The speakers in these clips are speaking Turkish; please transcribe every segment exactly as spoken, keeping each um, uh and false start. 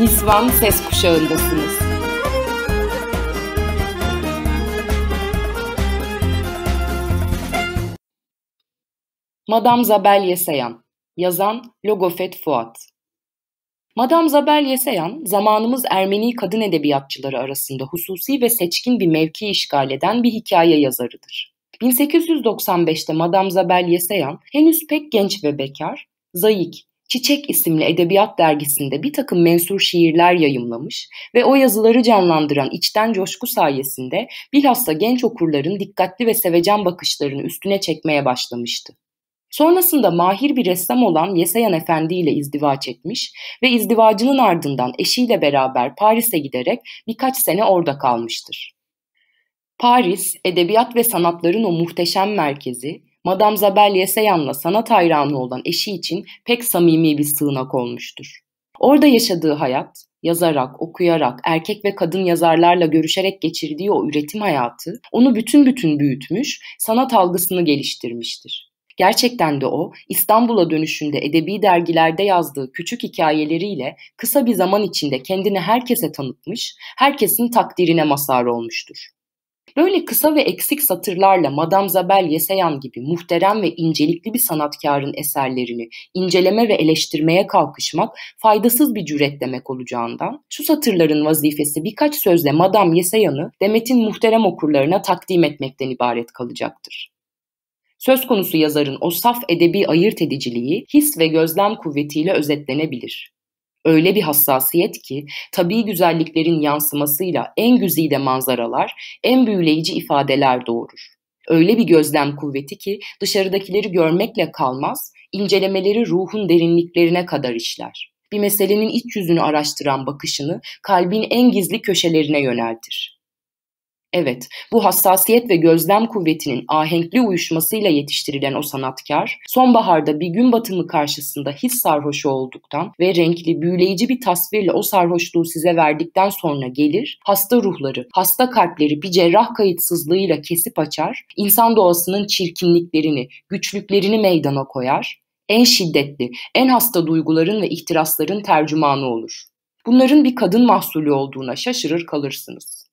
Nisvan Ses Kuşağı'ndasınız. Madame Zabel Yeseyan. Yazan Logofet Fuat. Madame Zabel Yeseyan, zamanımız Ermeni kadın edebiyatçıları arasında hususi ve seçkin bir mevki işgal eden bir hikaye yazarıdır. bin sekiz yüz doksan beşte Madame Zabel Yeseyan, henüz pek genç ve bekar, Zayik, Çiçek isimli edebiyat dergisinde bir takım mensur şiirler yayımlamış ve o yazıları canlandıran içten coşku sayesinde bilhassa genç okurların dikkatli ve sevecen bakışlarını üstüne çekmeye başlamıştı. Sonrasında mahir bir ressam olan Yeseyan Efendi ile izdivaç etmiş ve izdivacının ardından eşiyle beraber Paris'e giderek birkaç sene orada kalmıştır. Paris, edebiyat ve sanatların o muhteşem merkezi, Madame Zabel Yeseyan'la sanat hayranı olan eşi için pek samimi bir sığınak olmuştur. Orada yaşadığı hayat, yazarak, okuyarak, erkek ve kadın yazarlarla görüşerek geçirdiği o üretim hayatı, onu bütün bütün büyütmüş, sanat algısını geliştirmiştir. Gerçekten de o, İstanbul'a dönüşünde edebi dergilerde yazdığı küçük hikayeleriyle kısa bir zaman içinde kendini herkese tanıtmış, herkesin takdirine mazhar olmuştur. Böyle kısa ve eksik satırlarla Madame Zabel Yeseyan gibi muhterem ve incelikli bir sanatkarın eserlerini inceleme ve eleştirmeye kalkışmak faydasız bir cüret demek olacağından, şu satırların vazifesi birkaç sözle Madame Yeseyan'ı Demet'in muhterem okurlarına takdim etmekten ibaret kalacaktır. Söz konusu yazarın o saf edebi ayırt ediciliği his ve gözlem kuvvetiyle özetlenebilir. Öyle bir hassasiyet ki tabii güzelliklerin yansımasıyla en güzide manzaralar, en büyüleyici ifadeler doğurur. Öyle bir gözlem kuvveti ki dışarıdakileri görmekle kalmaz, incelemeleri ruhun derinliklerine kadar işler. Bir meselenin iç yüzünü araştıran bakışını kalbin en gizli köşelerine yöneltir. Evet, bu hassasiyet ve gözlem kuvvetinin ahenkli uyuşmasıyla yetiştirilen o sanatkar, sonbaharda bir gün batımı karşısında his sarhoşu olduktan ve renkli, büyüleyici bir tasvirle o sarhoşluğu size verdikten sonra gelir, hasta ruhları, hasta kalpleri bir cerrah kayıtsızlığıyla kesip açar, insan doğasının çirkinliklerini, güçlüklerini meydana koyar, en şiddetli, en hasta duyguların ve ihtirasların tercümanı olur. Bunların bir kadın mahsulü olduğuna şaşırır kalırsınız.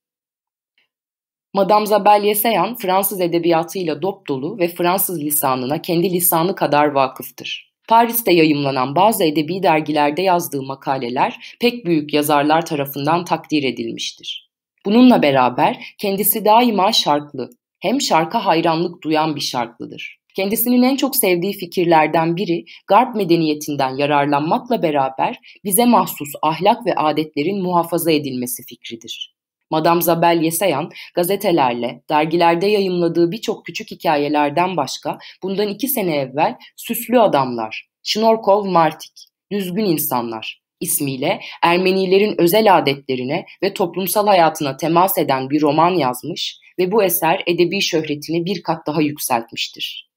Madame Zabel Yeseyan, Fransız edebiyatıyla dopdolu ve Fransız lisanına kendi lisanı kadar vakıftır. Paris'te yayımlanan bazı edebi dergilerde yazdığı makaleler pek büyük yazarlar tarafından takdir edilmiştir. Bununla beraber kendisi daima şarklı, hem şarka hayranlık duyan bir şarklıdır. Kendisinin en çok sevdiği fikirlerden biri, Garp medeniyetinden yararlanmakla beraber bize mahsus ahlak ve adetlerin muhafaza edilmesi fikridir. Madame Zabel Yeseyan, gazetelerle, dergilerde yayımladığı birçok küçük hikayelerden başka, bundan iki sene evvel Süslü Adamlar, Şnorkov Martik, Düzgün İnsanlar ismiyle Ermenilerin özel adetlerine ve toplumsal hayatına temas eden bir roman yazmış ve bu eser edebi şöhretini bir kat daha yükseltmiştir.